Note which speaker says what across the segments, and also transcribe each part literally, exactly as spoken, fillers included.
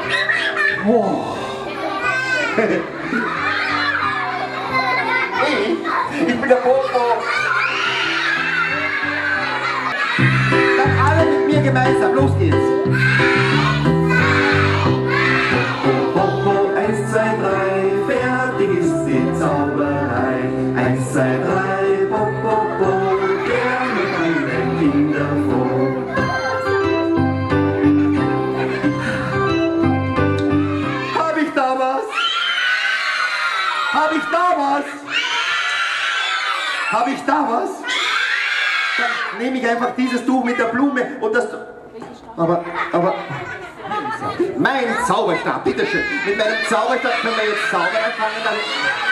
Speaker 1: Wow. Ich, ich bin der Popo. Dann alle mit mir gemeinsam, los geht's. Popo, eins, zwei, drei, fertig ist die Zauberei. Eins, zwei, drei, Popo, der mit allen Kindern froh. Hab ich da was? Hab ich da was? Hab ich da was? Dann nehme ich einfach dieses Tuch mit der Blume und das... Aber, aber... Mein Zauberstab, bitteschön. Mit meinem Zauberstab können wir jetzt zaubern anfangen.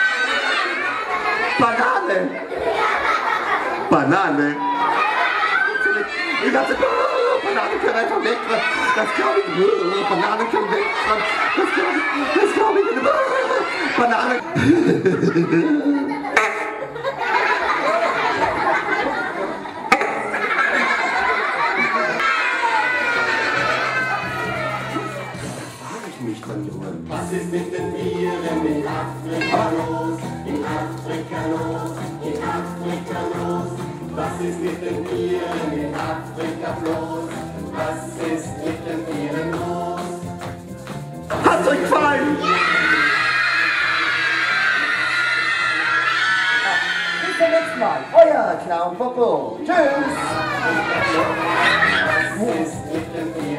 Speaker 1: Banane! Banane! Ich dachte, oh, Bananen können einfach weg. Das glaube ich. Oh, Bananen können weg. Das glaube ich. Das glaube ich. Oh, Bananen.
Speaker 2: Was ist mit den Viren in Afrika los? In Afrika los, in Afrika los. Was ist mit den Viren in Afrika los? Was ist mit den Viren los?
Speaker 1: Hat's euch gefallen? Ja! Bis zum nächsten Mal. Euer Clown Popo. Tschüss!
Speaker 2: Was ist mit den Viren?